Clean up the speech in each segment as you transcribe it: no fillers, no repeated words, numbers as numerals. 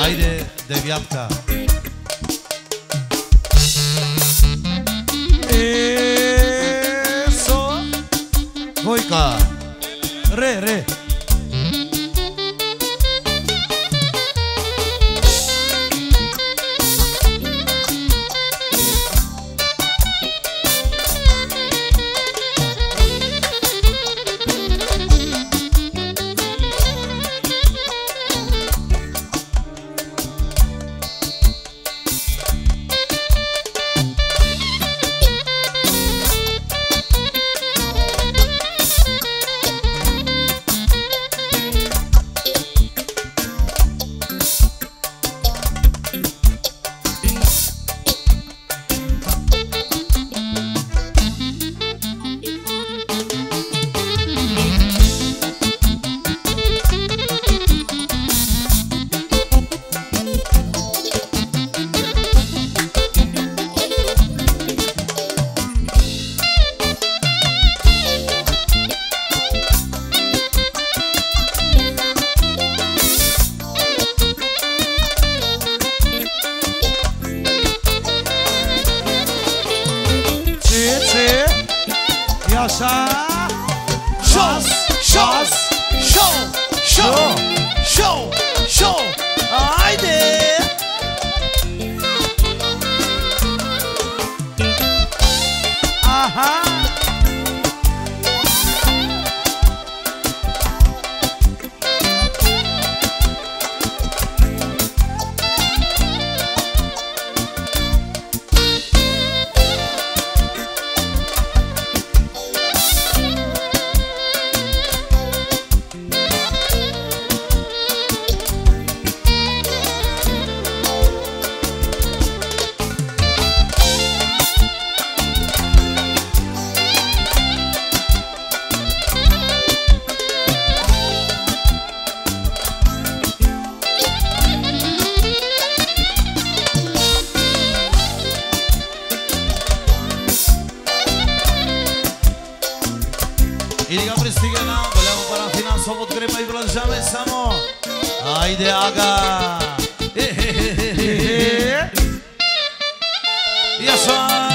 Haide, deviatka. Eso. Voica. Re. Show. Haydi. Aha. Haydi aga. Yaşa.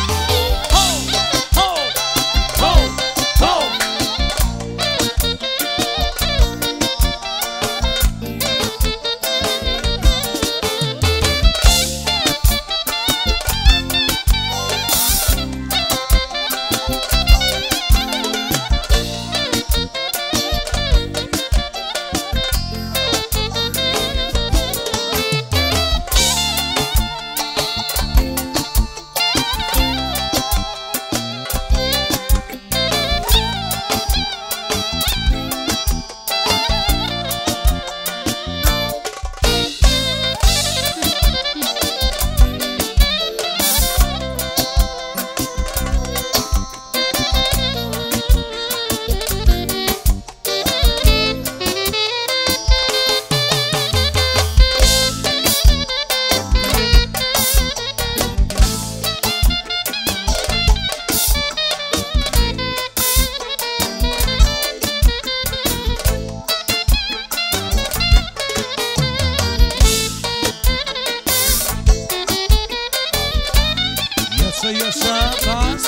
Yaşa bas.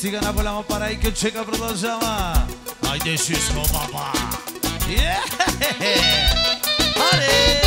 Стига на голяма пара и Кючека продължава. Айде, шишко, баба! Аре!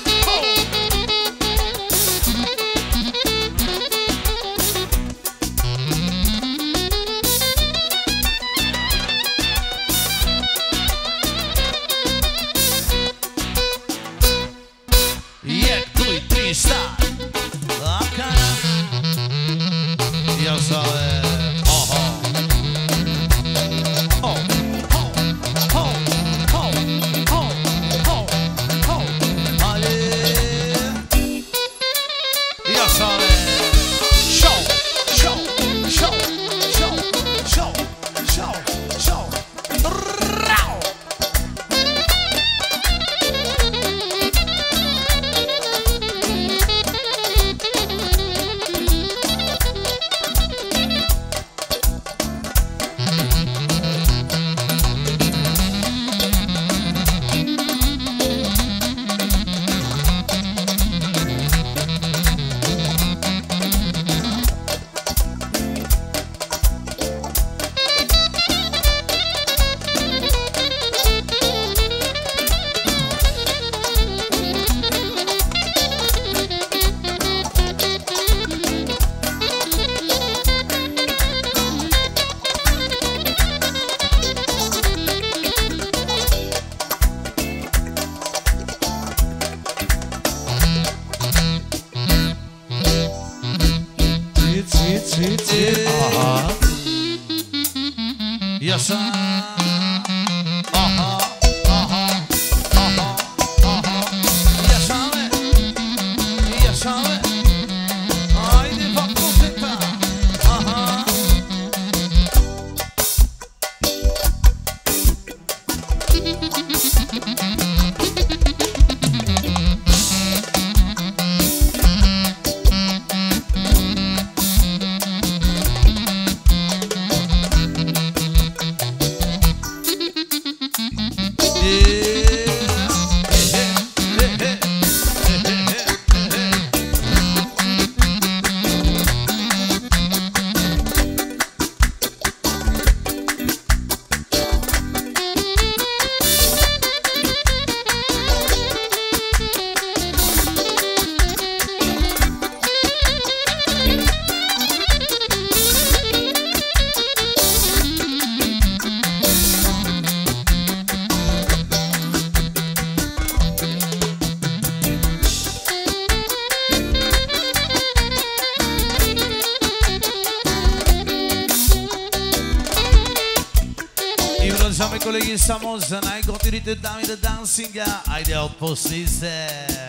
Колеги, само за най-готирите дами да дансинга. Айде, отпусти се!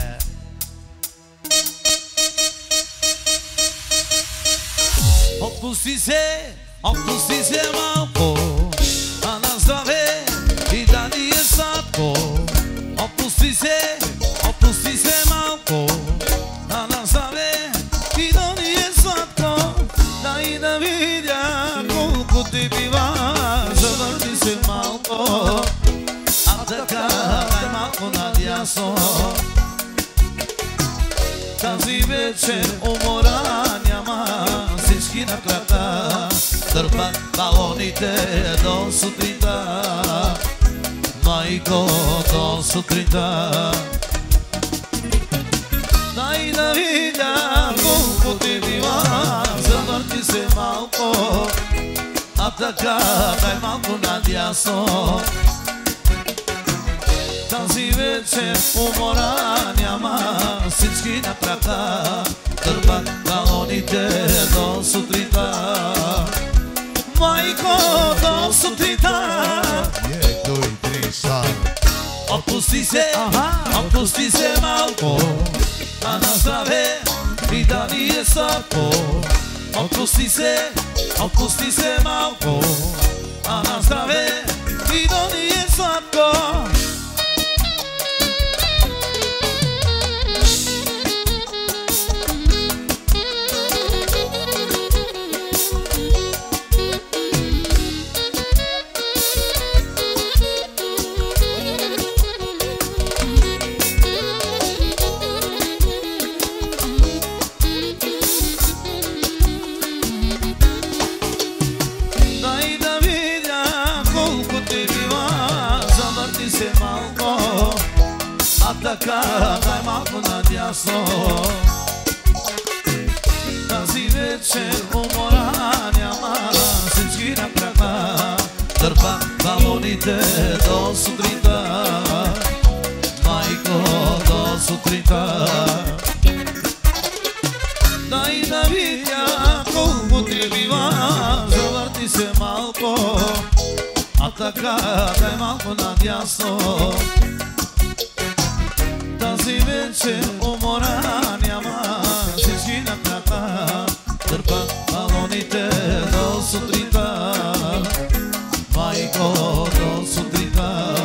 Отпусти се малко, а на здраве и да ни е сладко. Отпусти се малко, а на здраве и да ни е сладко. Дай да видя колко ти бива, завърни се малко, а така най-малко надясно. Тази вечер умора няма, всички на крака дърпат балоните до сутринта. Майко, до сутринта. Дай да видя колко ти била, завърти се малко, а така най-малко надясно. Тази вечер умора няма, всички на крака дърпат балоните до сутринта. Майко, до сутринта. Отпусти се малко, а на здраве и да ни е сладко. Отпусти се малко, а на здраве и да ни е сладко. така, дай малко надясно. Тази вечер умора няма, всички на крака дърпа балоните до сутринта. Майко, до сутринта. Дай да видя колко ти бива, завърти се малко, а така дай малко надясно. Тази вечер умора няма, всички на крака дърпат балоните до сутринта. Майко, до сутринта.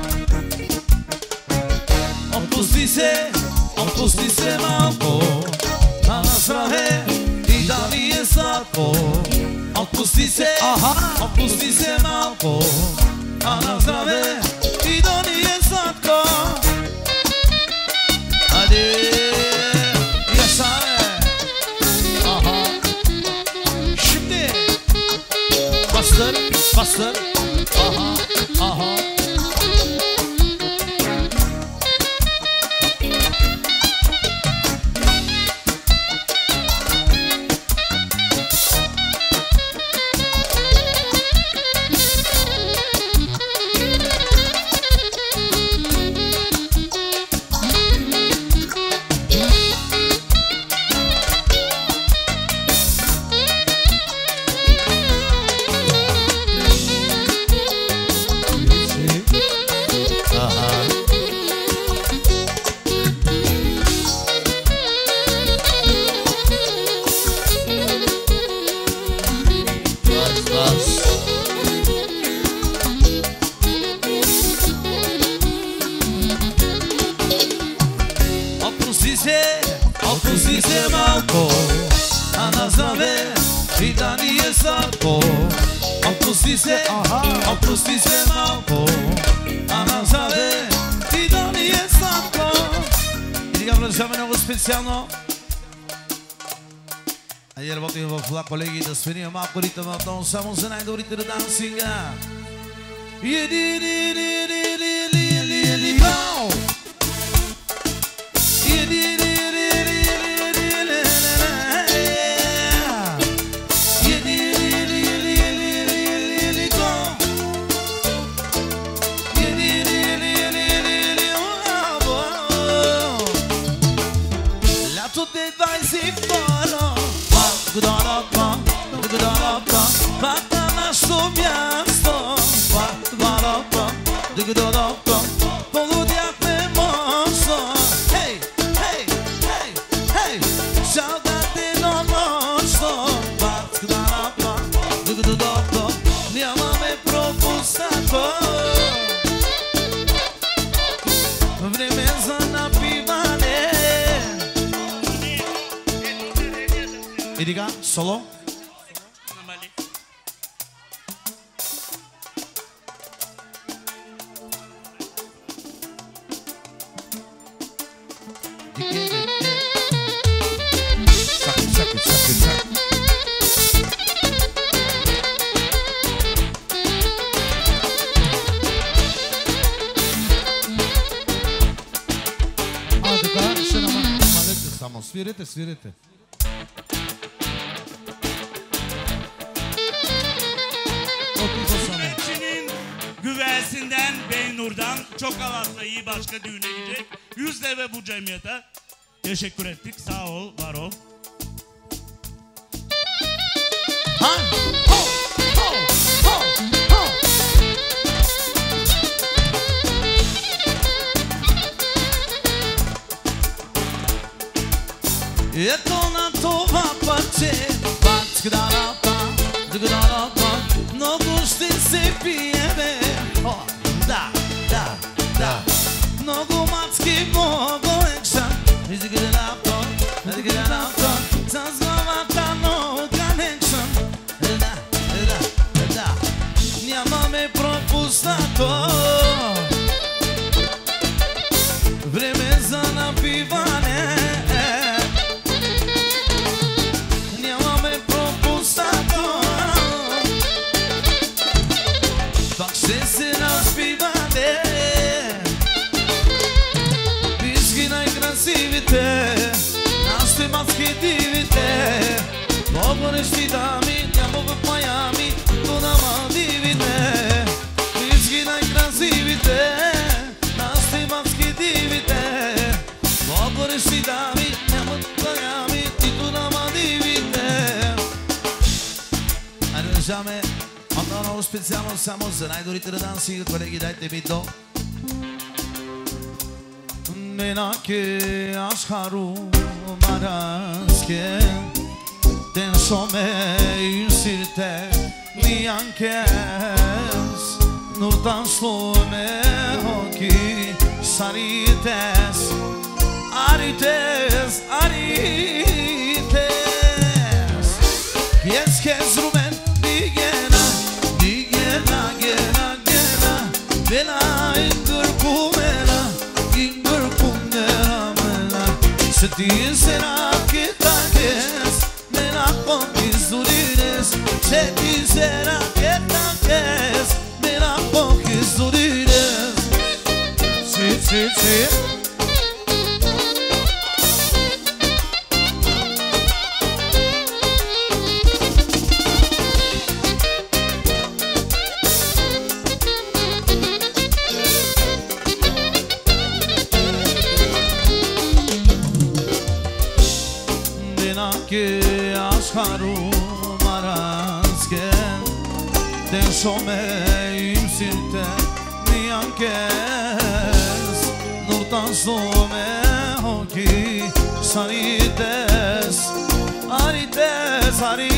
Отпусти се малко, а на здраве и да ни е сладко. Отпусти се малко, а на здраве и да ни е сладко. Аде, ясае, шипте, бастър, Отпусти се малко, а на здраве и да ни е сладко. Отпусти се малко, а на здраве и да ни е сладко. И сега продължаваме много специално. Айде работим в влак, колеги, да свирим малко ритъм отново само за най-добрите на дансинга. Пак на нашето място, полудяхме мощно. Хей, хей, хей, хей, шал дате едно нощно. Нямаме пропуснато време за напиване. И сега, соло. Свирете. Güveçinin güvesinden Beynur'dan çok havasla iyi başka düğüne gidecek. 100 deve bu cemiyete. Teşekkür ettik. Sağ ol, var ol. Ето на това пътче, много ще се пие, бе. Да. Много мацки, много екшън. С главата много конекшън. Да. Нямаме пропуснато време за напиване. Ще се разпиваме, красивите, нашите маски дивите. Погорещи дами, няма в Майами, но на Малдивите. Всички най-красивите, нашите маски дивите. Погорещи дами, няма в Майами, нито на Малдивите. Айде да жаме, много специално само за най-добрите данси. Колеги, дайте ми до. Menake asharu maraske Den som ylsirte niankes Nurdan slome hoki sarites Arites, arites Yes, kes rumen digena Digena, gena, gena Bela ingur kumena Ingur kumena mena Se ti será que taques Mena ponkis durines Se ti será que taques Mena ponkis durines Si, si, si Que asharu marasken Den som ymsirte niankes Nurdan slome hoki sarites Arites,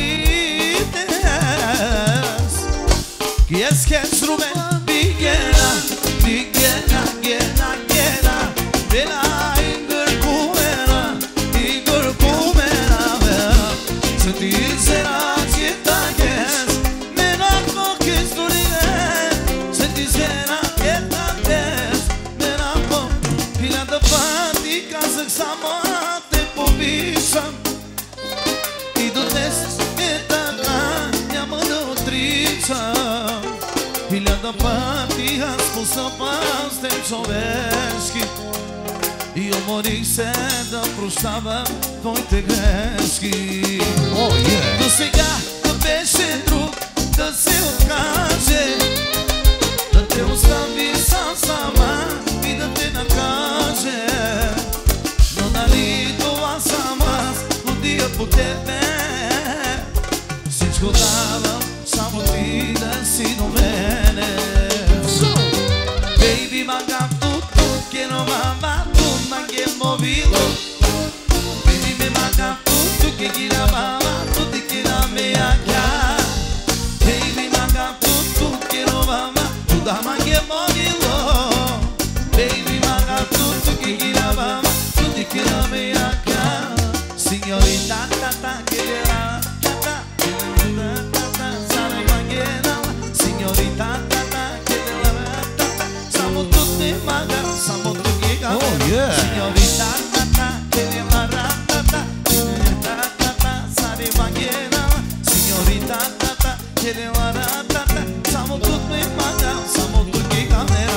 arites Kies kes ruben bigena Bigena, gena, gena Bela ingur kumena Ingur kumena Se ti será que taques Mena ponkis durines Se ti será que taques Mena ponkis Filha da pati kazak sama te popisam I do test que taka Minha mădăutriță Filha da pati ascunsă pas te čoveški Io morih se da proštava tvojte greški Oh yeah. Do сега да беше друг да се откаже Да те остави сам сама и да те накаже Но нали това съм аз, лудия по тебе Всичко давам, само ти да си до мене Baby, maga tutto che non va ma che movilo Baby, me maga tutto che girava tutti che la mia cara Baby, maga tutto che non va tu da ma che movilo Baby, maga tutto che girava tutti che la mia cara Signorita, tata, che la tata Tata, sarà manghera Signorita, tata, che la tata Siamo tutti maga, siamo tutti Oh yeah. Signorita, tata, che le maratata Signorita, tata, sare manghera Signorita, tata, che le maratata Siamo tutti maga, siamo tutti camera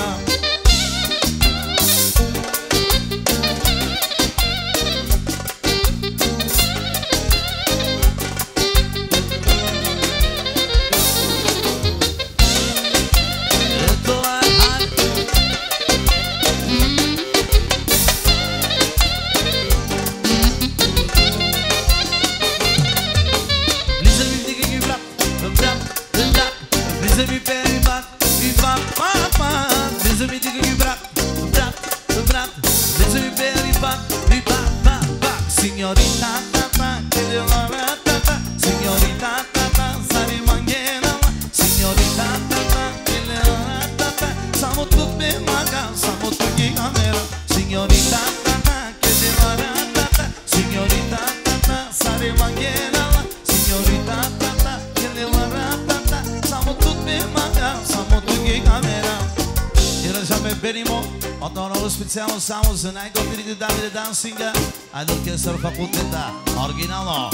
Signorita, tata, che le maratata Signorita, tata, sare manghera Signorita, tata, che le maratata Siamo tutti maga, siamo tutti camera Signorita, tata, che le maratata Signorita, tata, sare manghera Signorita, tata, che le maratata Siamo tutti maga, siamo tutti camera И ръжаме Беримо от много специално само за най-готвените дами на дансинга Айде оркестър факултета, оригинално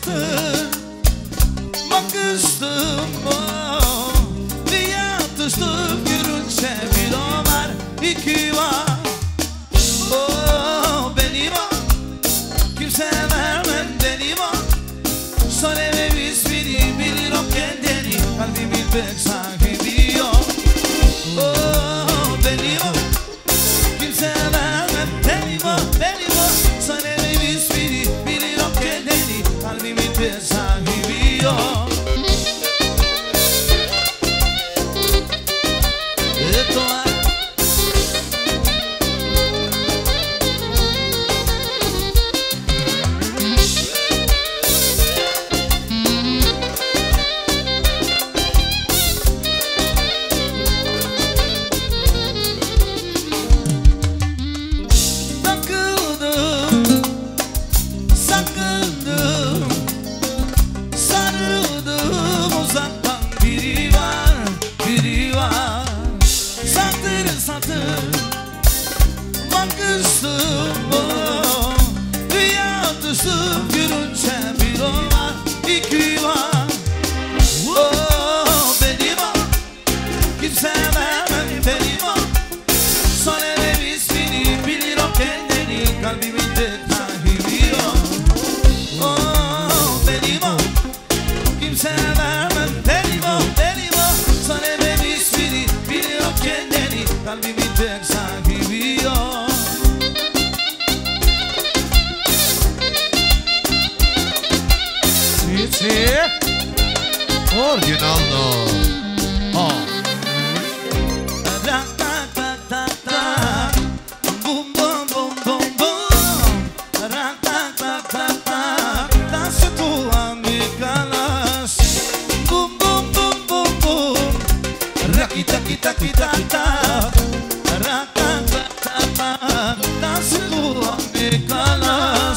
satır bakıştım bir yatıştım görünce bir o var iki var benim o kimse vermem benim o söyleme ismini bilir o kendini kalbimin pek sahibi o benim o kimse vermem benim o söyleme ismini bilir o kendini kalbimin pek sahibi o Originalno. Dança tua amiga las bum bum bum bum bum rakita kita kita kita rakata dança tua amiga las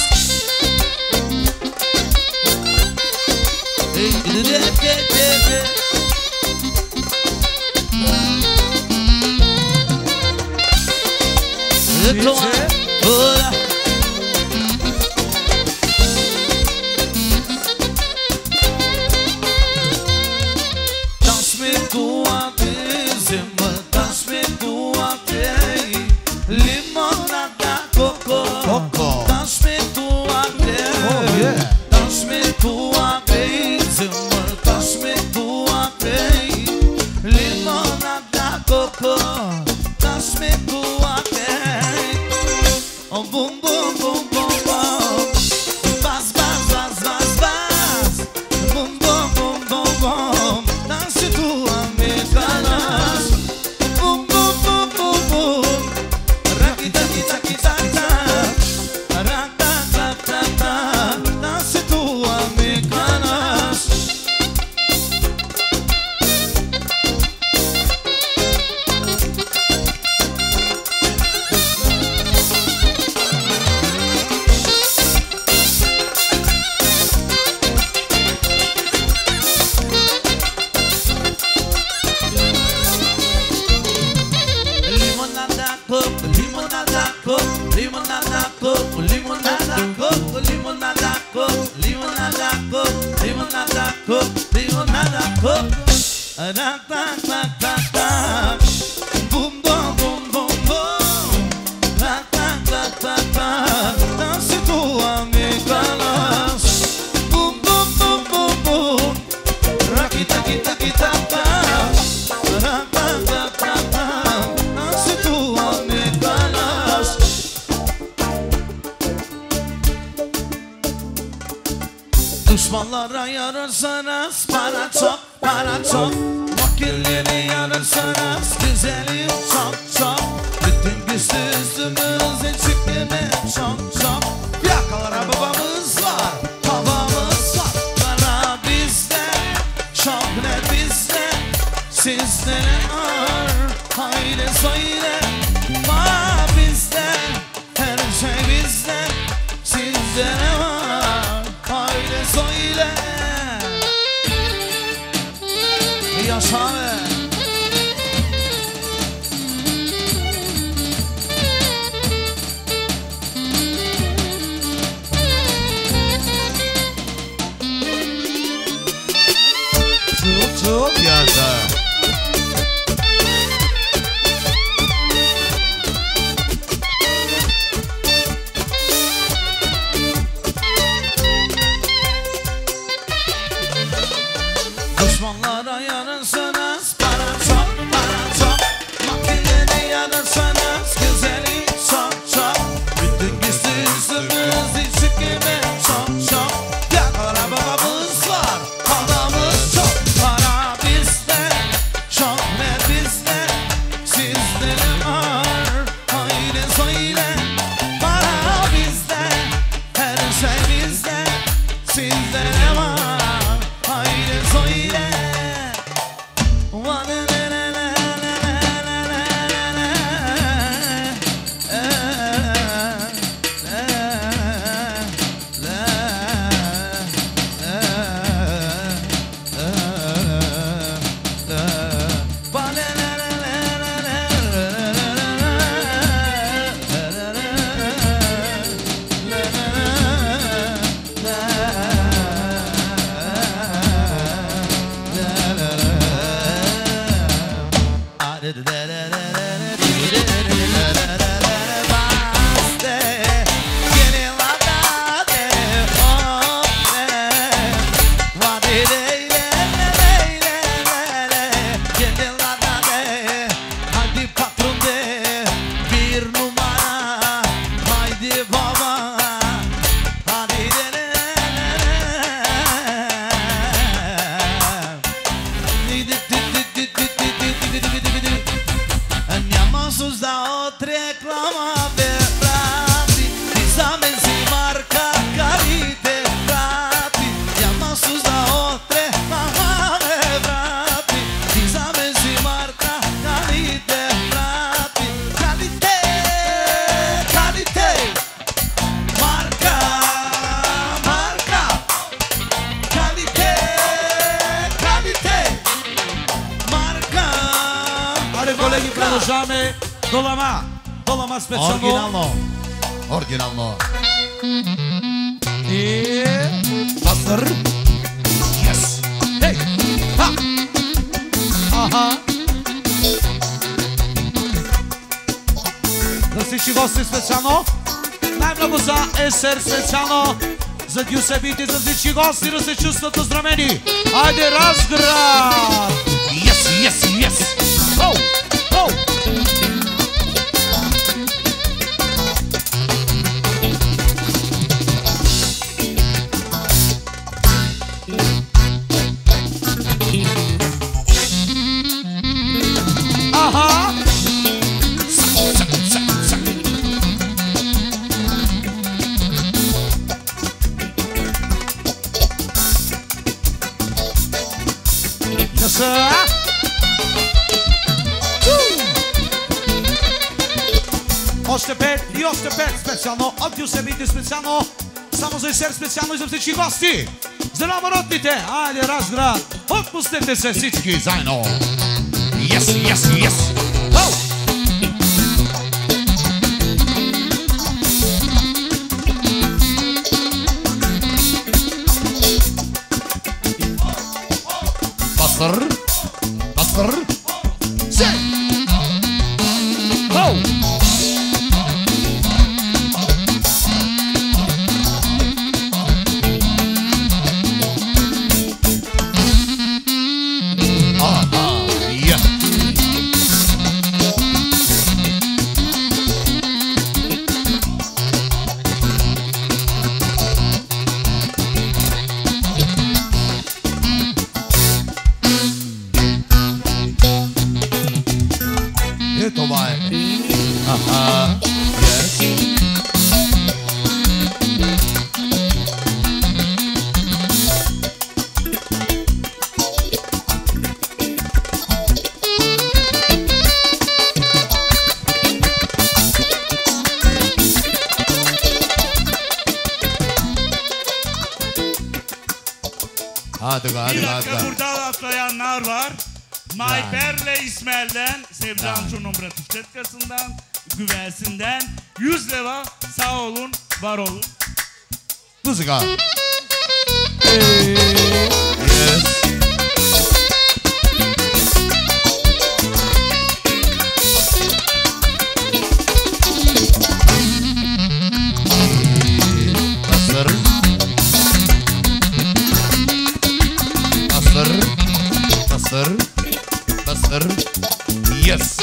Düşmanlara yararsanız para çok, para çok. Vakilleri yararsanız güzelim çok çok. Bütün güçlü üstümüze çıkmeme çok çok. Yakalara babamız var, babamız var. Para bizde, çok ne bizde. Sizde ne var, haydi söyle. Para bizde, her şey bizde. Sizde ne var, haydi söyle. Yaşa be. YouTube. Yes, sir. Düşmanlara yanırsanız para çok, para çok. Makinede yanırsanız güzelim çok çok. Bütün güçlü yüzümüz içi gibi çok çok. Ya arabamız var, paramız çok. Para bizde, çok ver bizde. Sizde ne var? Haydi söyle. Para bizde, her şey bizde. Sizde ne var? Haydi söyle. Hadi patron de bir numara. Haydi baba. Hadi Andiamo da oltre clama verrati. Disame si marca carite frati. Andiamo da oltre clama verrati. Disame si marca carite frati. Carite, carite. Marca, marca. Carite, carite. Marca. Hadi kolegi продолжamy. Dolama. Dolama specjalno. Oryginalno. Oryginalno. I... Bastır. Yes. Hey. Ha. Aha. Za всички гости специално. Най-много за СР специално. За Дюсебити, за всички гости да се чувстват оздравени. Айде, Разград! Yes, yes, yes! Оу! Оу! Aha! Yes, Още 5 и още 5 специално от Дюсебити специално. Само за СР специално и за всички гости. Здраво родните! Айде, Разград! Отпустете се всички заедно! Yes, yes, yes! Оу! Bastır! Bastır! Say! Оу! Това е. Аха. Yes. Hadi be, hadi Bir be, dakika hadi be. burada atlayanlar var. Mayper'le İsmail'den, Sevcan Çurnum Bratifçetkası'ndan, Güvelsi'nden 100 lira sağ olun, var olun. Muzika. Yes. Bastır. Bastır. Yes.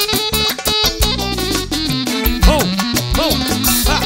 Ho. Ho. Ha.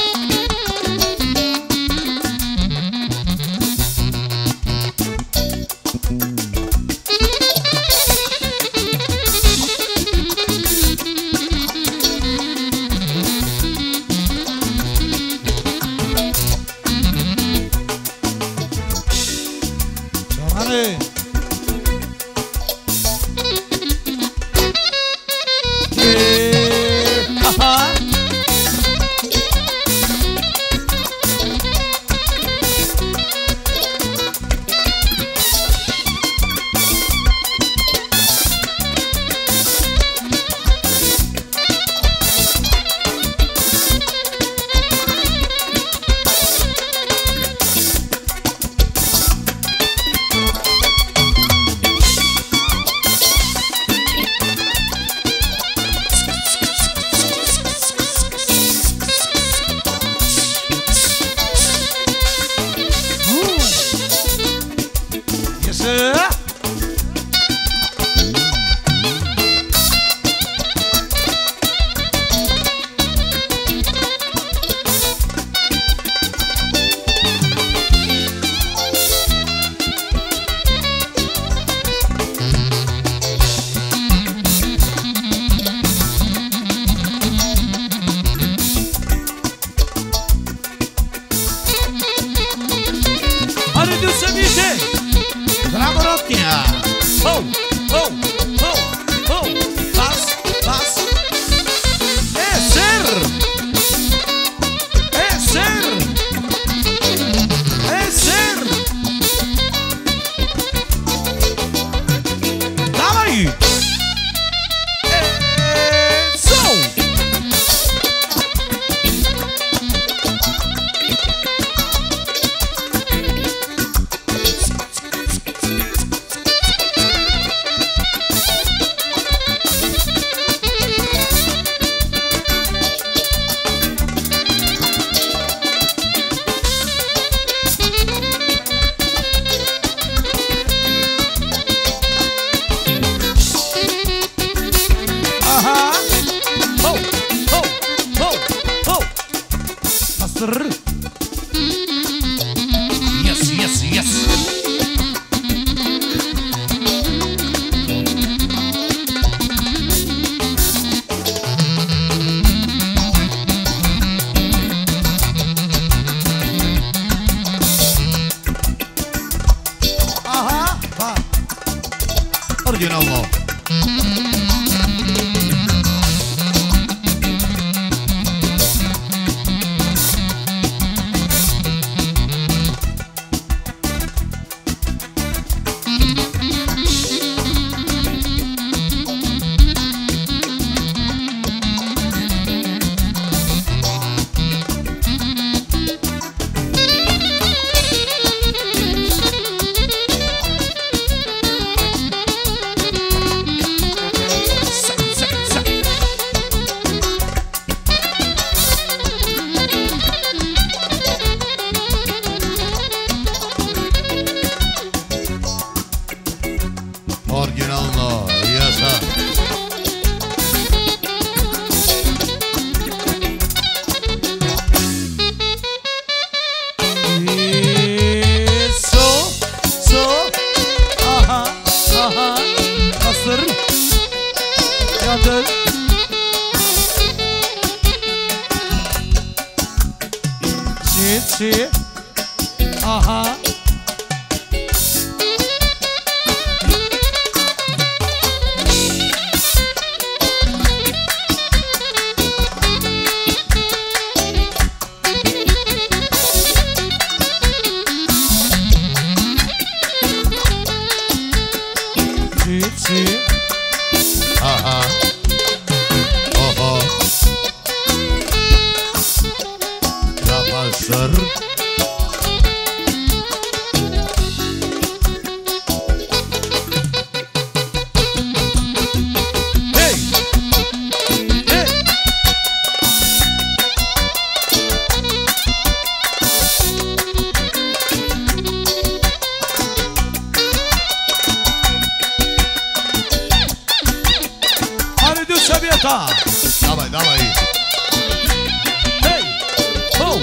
gata. Давай, давай. Hei, oh.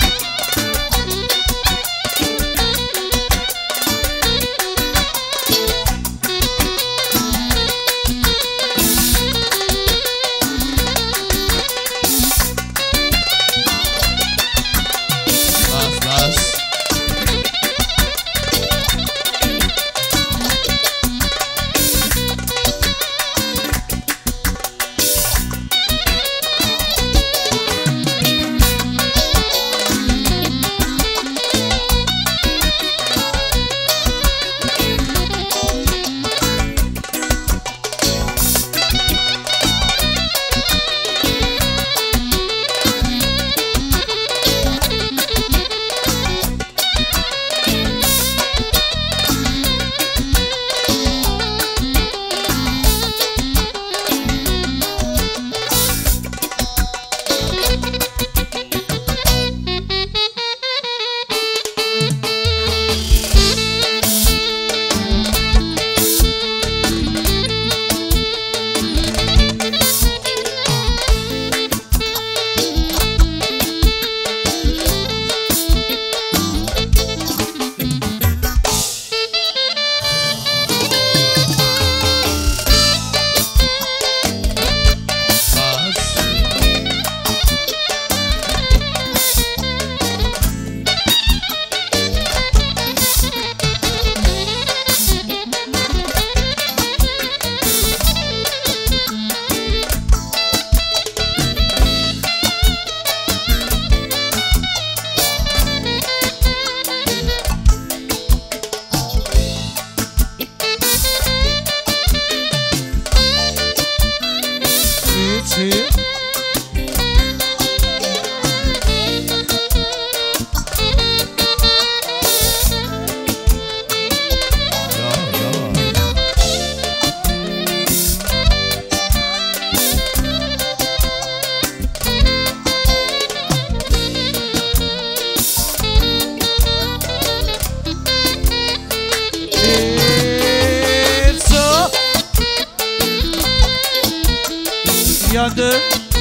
Yandı.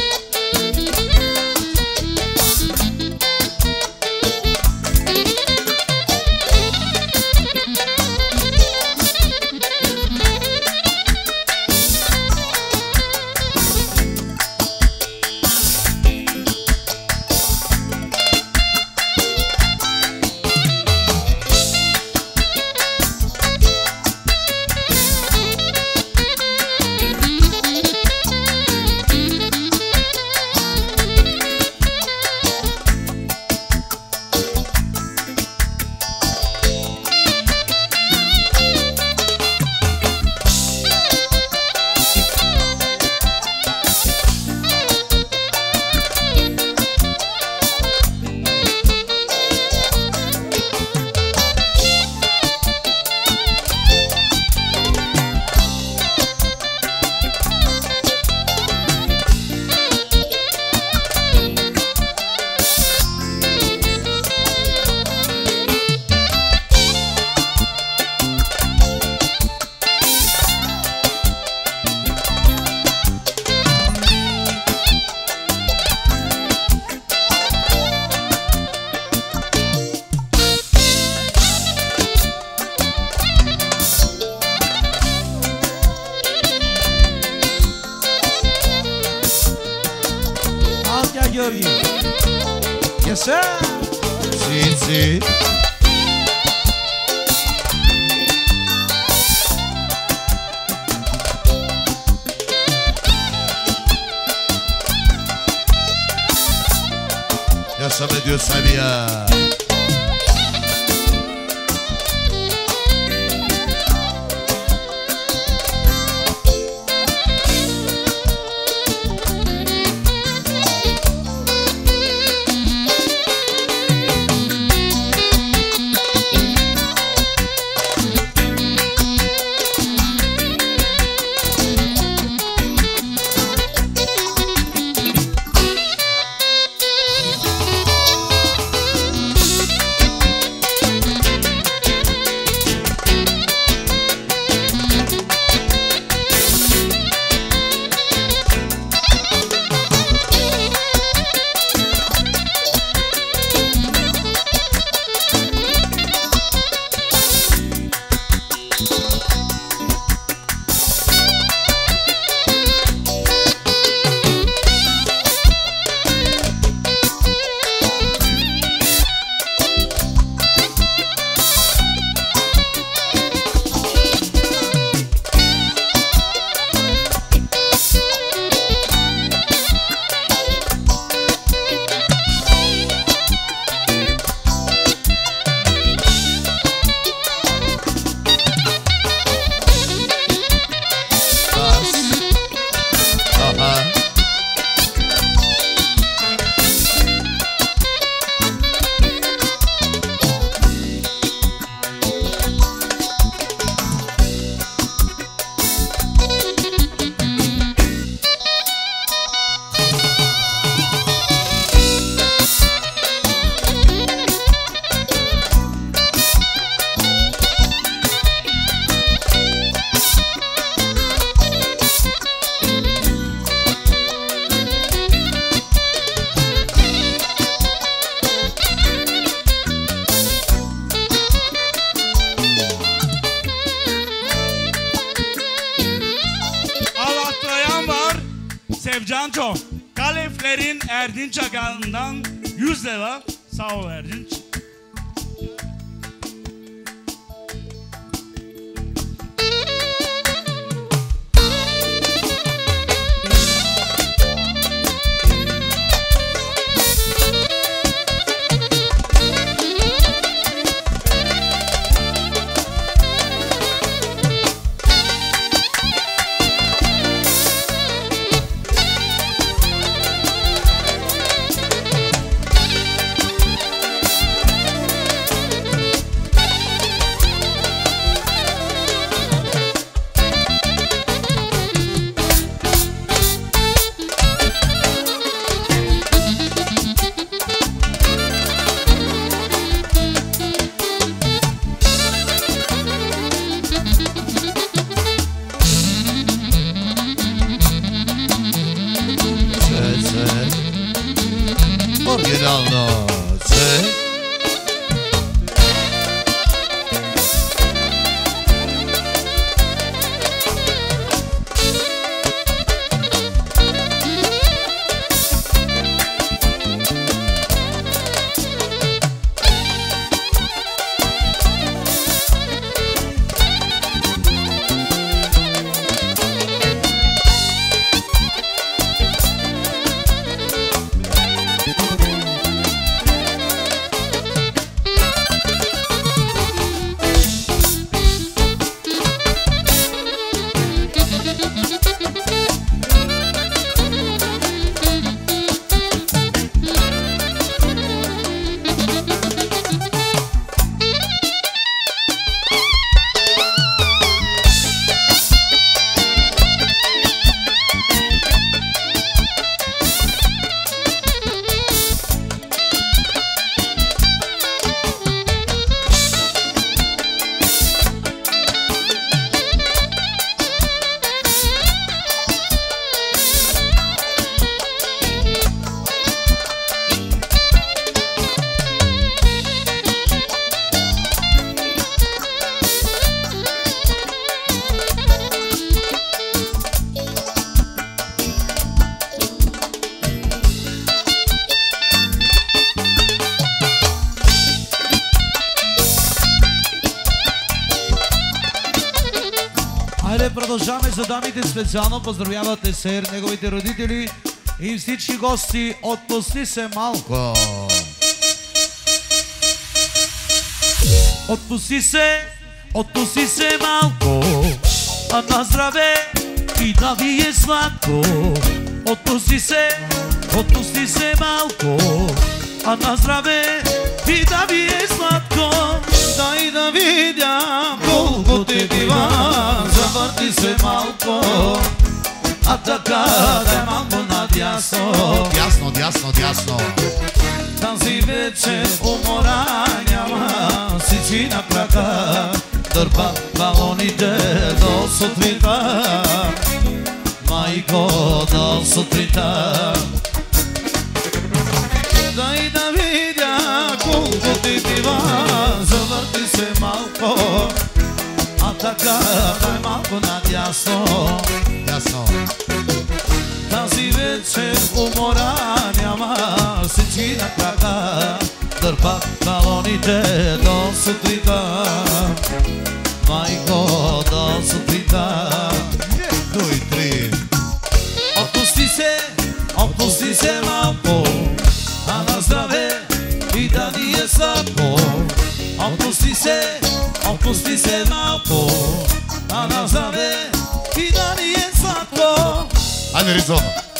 Georgi. Yes, sir. Sì, sì. Ya sabe Dios sabía. Sevcanco, Kaleflerin Erdinç Akan'dan 100 lira. Sağ ol Erdinç. Продължаваме за дамите специално. Поздравяват Есер, неговите родители и всички гости. Отпусти се малко. Отпусти се малко. А на здраве и да ви е сладко. Отпусти се малко. А на здраве и да ви е сладко. Дай да видя колко те бива. Завърти се малко, а така дай малко надясно. Дясно. Тази вечер умора няма, сичи на крака, дърпа балоните до сутринта. Майко, до сутринта. Дай да видя колко ти бива. Завърти се малко, а така дай малко надясно. Тази вечер умора няма, сечи на крака, дърпат балоните до сутринта. Майко, до сутринта. Дуй, три. Отпусти се малко, а на здраве и да ни е сладко. Отпусти се малко, а на здраве и да ни е сладко. Айде, Ризона.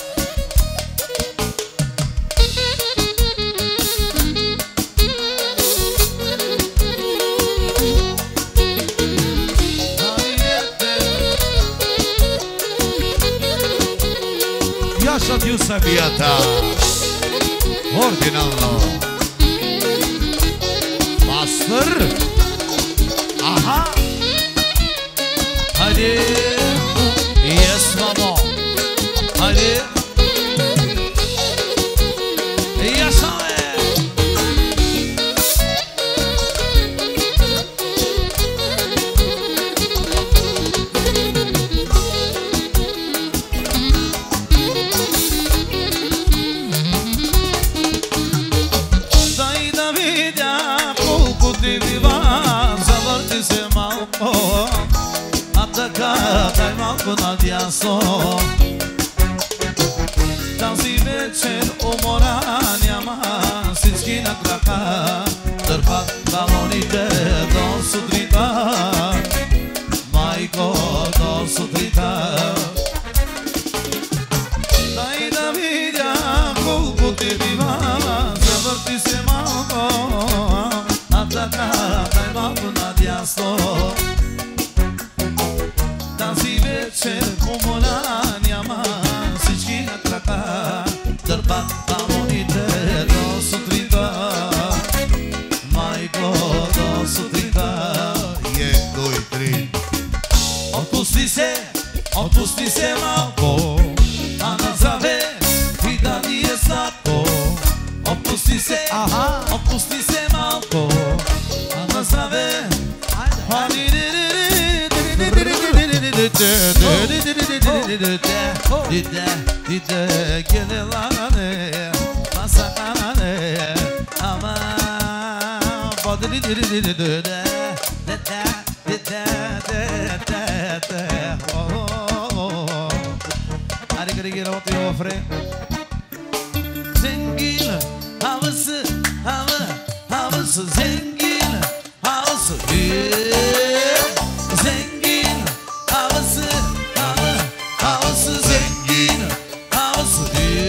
Яша Дюсабията. Оригинално. Мастер. Аха. Хайде. Yes, мамо. Хайде. Яшаме. така, дай малко надясно. Тази вечер умора няма, всички на крака дърпат балоните до сутринта. Майко, до сутринта. Дай да видя колко те бива, завърти се малко, а така дай малко надясно. Тази вечер умора няма, всички на крака дърпат балоните до сутринта. Майко, до сутринта. Едно и три. Отпусти се малко, а на здраве и да ни е сладко. Отпусти се малко, а на здраве. Zengin havası, havası zengin havası. Zengin havası, havası zengin havası.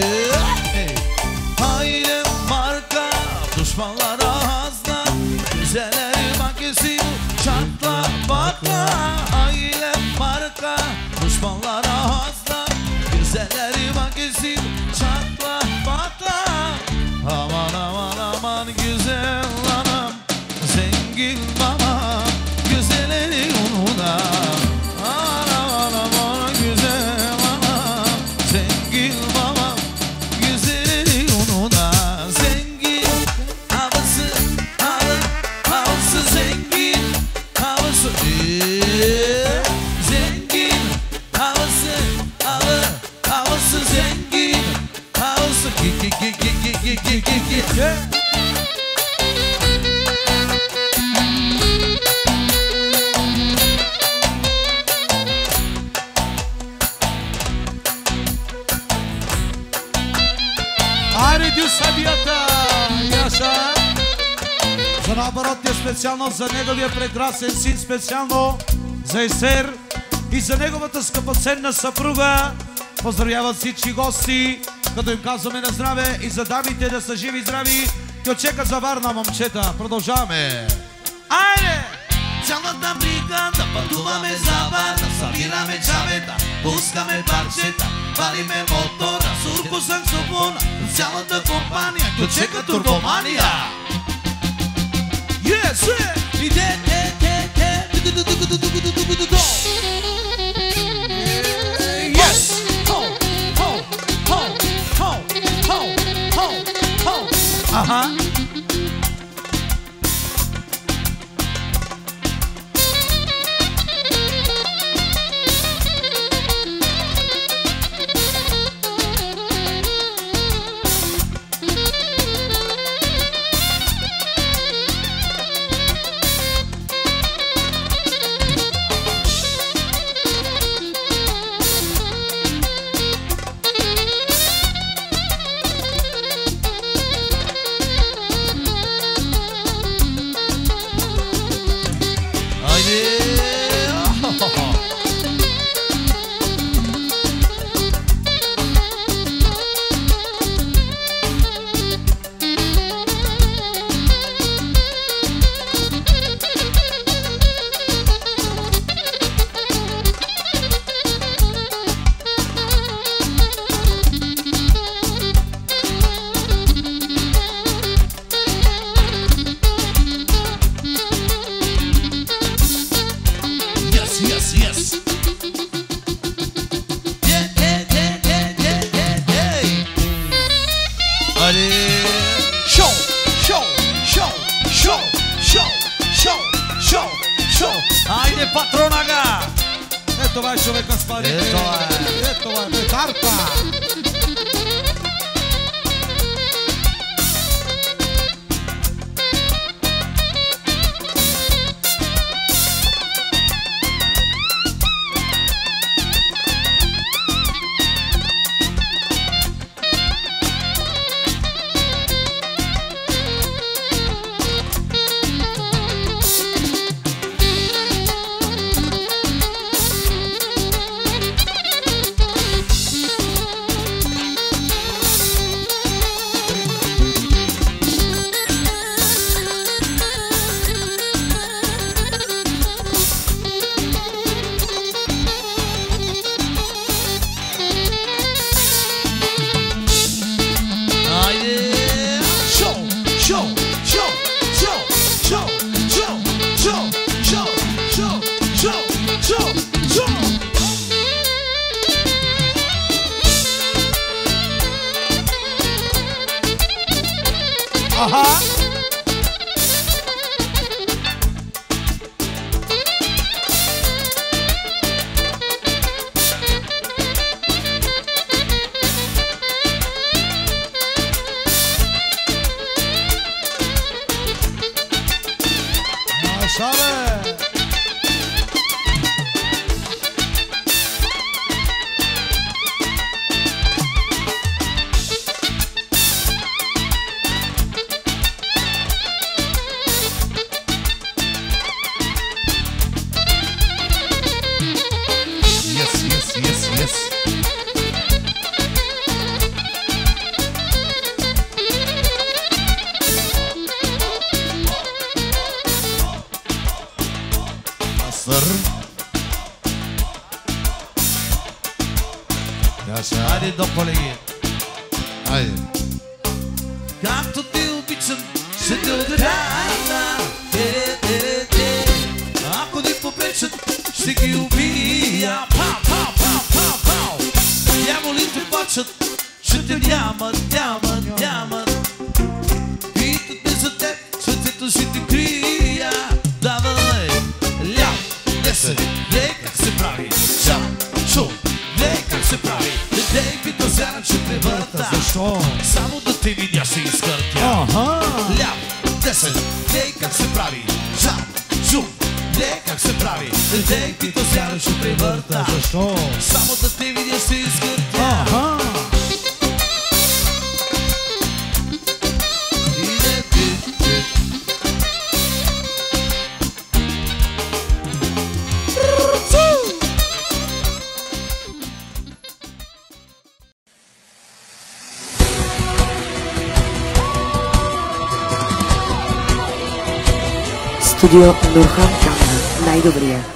Ailem marka, düşmanlar ağızda, güzeller makyesi çatla bakla. Ailem marka, düşmanlar ağızda, güzeller makyesi çatla bakla. Aman aman aman güzel anam, zengin baba, güzelleri ununa. Aman aman güzel anam, zengin baba, güzelleri ununa. Zengin havası, havası zengin havası. Zengin havası, havası zengin havası. Айде събията, Яша! За наоборот е специално за неговия прекрасен син, специално за Есер и за неговата скъпоценна съпруга. Поздравяват всички гости, като им казваме на здраве и за дамите да са живи и здрави. Те чекат за Варна, момчета. Продължаваме. Айде! Цялата бригада пътуваме за Варна, събираме чавета, пускаме парчета, валиме мотора, сурко саксофона, цялата компания, ето чека турбомания. Yes, Иде, yes! Аха! Айде, патронага! Това е човека с парите. Това е петарка. Аха! Шале! Yes. Хайде, дополеги. Хайде. Както ти обичам, ще те ударя. Ако ни попречат, ще ги убия. Пау. Дяволите плачат, че те нямат. Питат ме за теб, сърцето ще те крия. Давай, ляв, десен, гледай как се прави. Шум, гледай как се прави. Дей пита сяна, че превърта. Защо? Само да те видя ще изкъртя. Ляв, десен, гледай как се прави. Шум, гледай как се прави. Дей пита сяна, че превърта. Защо? Само да те видя ще изкъртя. Studio Nurhan Chanda, най-добрия.